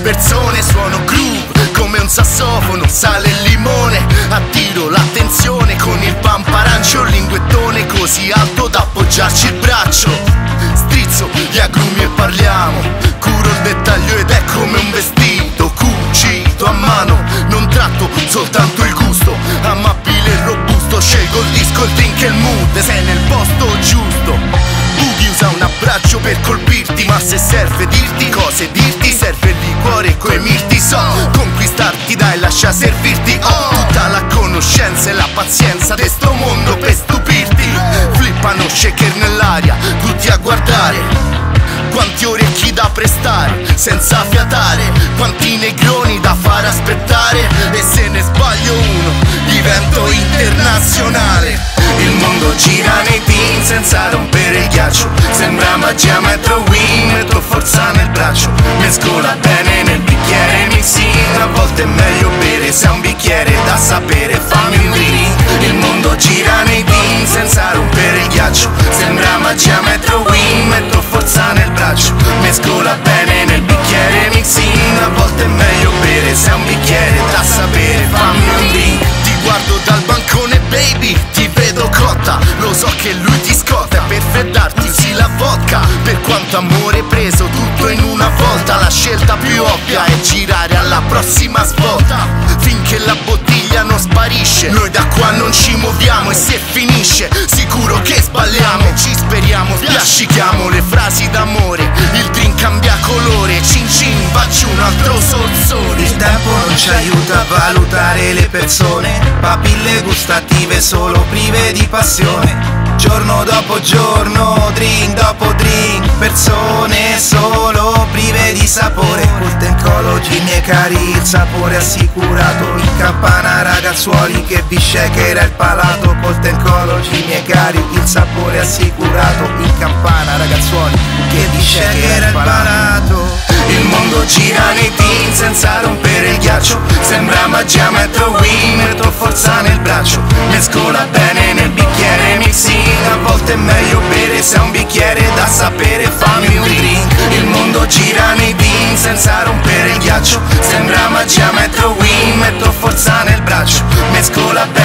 persone, suono groove come un sassofono, sale il limone, attiro l'attenzione con il pamparancio, il linguettone così alto da appoggiarci il braccio. Strizzo gli agrumi e parliamo, curo il dettaglio ed è come un vestito cucito a mano. Non tratto soltanto il gusto, amabile e robusto, scelgo il disco, il drink e il mood, sei nel posto giusto. Boogie usa un abbraccio per colpirti, ma se serve dirti cose, dirti serve il liquore coi mirti. So conquistarti, dai, lascia servirti. Ho tutta la conoscenza e la pazienza di sto mondo per stupirti. Flippano shaker nell'aria, tutti a guardare. Quanti orecchi da prestare, senza fiatare, quanti negroni da far aspettare. E se ne sbaglio uno, divento internazionale. Il mondo gira nei pin senza rompere il ghiaccio, sembra magia metro win, metto forza nel braccio. Mescola bene nel bicchiere mixing, a volte è meglio bere se ha un bicchiere da sapere, fammi un drink. Il mondo gira nei pin senza rompere il ghiaccio, sembra magia metro win, metto forza nel braccio. Mescola bene nel bicchiere mixing, a volte è meglio bere se ha un bicchiere da sapere, fammi un drink. Ti guardo dal bancone baby, ti vedo cotta, lo so che lui ti scotta, per freddarti usi la vodka. Per quanto amore preso tutto in una volta, la scelta più ovvia è girare alla prossima svolta. Finché la bottiglia non sparisce, noi da qua non ci muoviamo, e se finisce sicuro che sbagliamo. Ci speriamo, spiascichiamo le frasi d'amore, il drink cambia colore, cin cin, faccio un altro sorsore. Il tempo non ci aiuta a valutare le persone, papille gustative solo prive di passione. Giorno dopo giorno, drink dopo drink, persone solo prive di sapore. Col Tencology miei cari, il sapore assicurato, in campana ragazzuoli che vi shakera il palato. Col Tencology miei cari, il sapore assicurato, in campana ragazzuoli che vi shakera il palato. Il mondo gira nei pin senza rompere il ghiaccio, sembra magia metro win, metto forza nel braccio. Mescola bene nel bicchiere mixing, a volte è meglio bere se ha un bicchiere da sapere, fammi un drink. Il mondo gira nei pin senza rompere il ghiaccio, sembra magia metro win, metto forza nel braccio. Mescola bene